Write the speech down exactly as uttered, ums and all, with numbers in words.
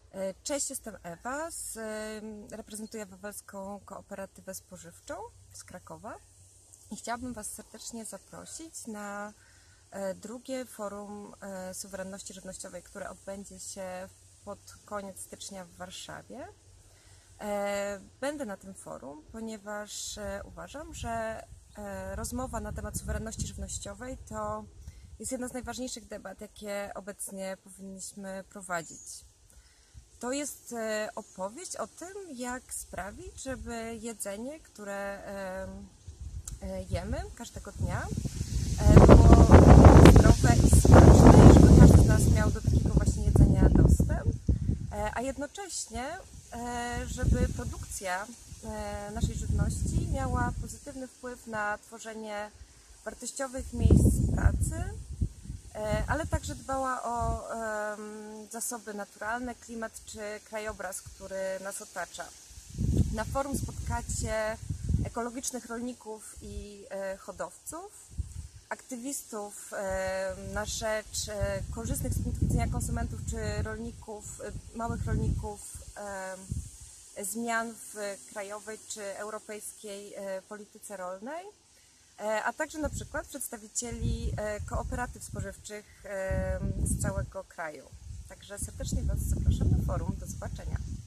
Cześć, jestem Ewa, z, reprezentuję Wawelską Kooperatywę Spożywczą z Krakowa i chciałabym Was serdecznie zaprosić na drugie forum suwerenności żywnościowej, które odbędzie się pod koniec stycznia w Warszawie. Będę na tym forum, ponieważ uważam, że rozmowa na temat suwerenności żywnościowej to jest jedna z najważniejszych debat, jakie obecnie powinniśmy prowadzić. To jest opowieść o tym, jak sprawić, żeby jedzenie, które jemy każdego dnia, było zdrowe i smaczne, żeby każdy z nas miał do takiego właśnie jedzenia dostęp, a jednocześnie, żeby produkcja naszej żywności miała pozytywny wpływ na tworzenie wartościowych miejsc pracy, ale także dbała o zasoby naturalne, klimat czy krajobraz, który nas otacza. Na forum spotkacie ekologicznych rolników i hodowców, aktywistów na rzecz korzystnych z punktu widzenia konsumentów czy rolników, małych rolników, zmian w krajowej czy europejskiej polityce rolnej, a także na przykład przedstawicieli kooperatyw spożywczych z całego kraju. Także serdecznie Was zapraszam na forum. Do zobaczenia.